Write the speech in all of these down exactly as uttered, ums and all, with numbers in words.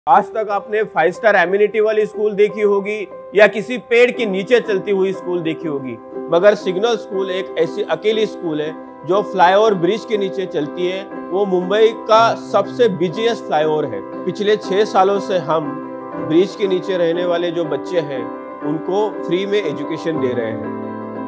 आज तक आपने फाइव स्टार एमिनिटी वाली स्कूल देखी होगी या किसी पेड़ के नीचे चलती हुई स्कूल देखी होगी, मगर सिग्नल स्कूल एक ऐसी अकेली स्कूल है जो फ्लाईओवर ब्रिज के नीचे चलती है। वो मुंबई का सबसे बिजिएस्ट फ्लाईओवर है। पिछले छह सालों से हम ब्रिज के नीचे रहने वाले जो बच्चे हैं उनको फ्री में एजुकेशन दे रहे हैं।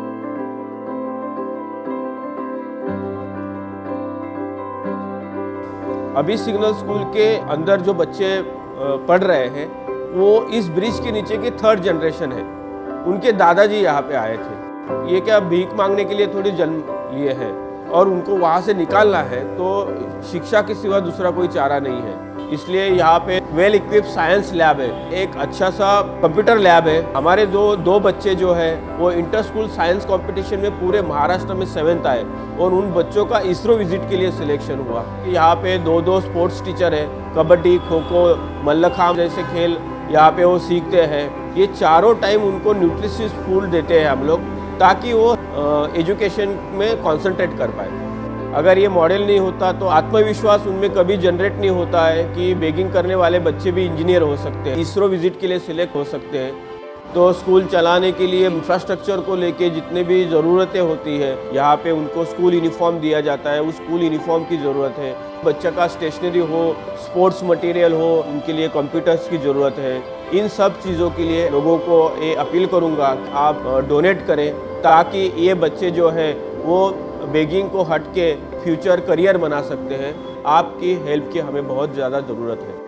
अभी सिग्नल स्कूल के अंदर जो बच्चे पढ़ रहे हैं वो इस ब्रिज के नीचे की थर्ड जनरेशन है। उनके दादाजी यहाँ पे आए थे। ये क्या भीख मांगने के लिए थोड़ी जन्म लिए हैं और उनको वहाँ से निकालना है, तो शिक्षा के सिवा दूसरा कोई चारा नहीं है। इसलिए यहाँ पे वेल इक्विप्ड साइंस लैब है, एक अच्छा सा कंप्यूटर लैब है। हमारे दो दो बच्चे जो है वो इंटर स्कूल साइंस कंपटीशन में पूरे महाराष्ट्र में सेवेंथ आए और उन बच्चों का इसरो विजिट के लिए सिलेक्शन हुआ। यहाँ पे दो दो स्पोर्ट्स टीचर है, कबड्डी, खो खो, मल्लखांब जैसे खेल यहाँ पे वो सीखते हैं। ये चारों टाइम उनको न्यूट्रिशियस फूड देते हैं हम लोग, ताकि वो एजुकेशन में कॉन्सेंट्रेट कर पाए। अगर ये मॉडल नहीं होता तो आत्मविश्वास उनमें कभी जनरेट नहीं होता है कि बेगिंग करने वाले बच्चे भी इंजीनियर हो सकते हैं, इसरो विजिट के लिए सिलेक्ट हो सकते हैं। तो स्कूल चलाने के लिए इंफ्रास्ट्रक्चर को लेके जितने भी ज़रूरतें होती है, यहाँ पे उनको स्कूल यूनिफॉर्म दिया जाता है। उस स्कूल यूनिफॉर्म की ज़रूरत है। बच्चे का स्टेशनरी हो, स्पोर्ट्स मटेरियल हो, उनके लिए कंप्यूटर्स की ज़रूरत है। इन सब चीज़ों के लिए लोगों को ये अपील करूँगा आप डोनेट करें, ताकि ये बच्चे जो हैं वो बेगिंग को हट के फ्यूचर करियर बना सकते हैं। आपकी हेल्प की हमें बहुत ज़्यादा ज़रूरत है।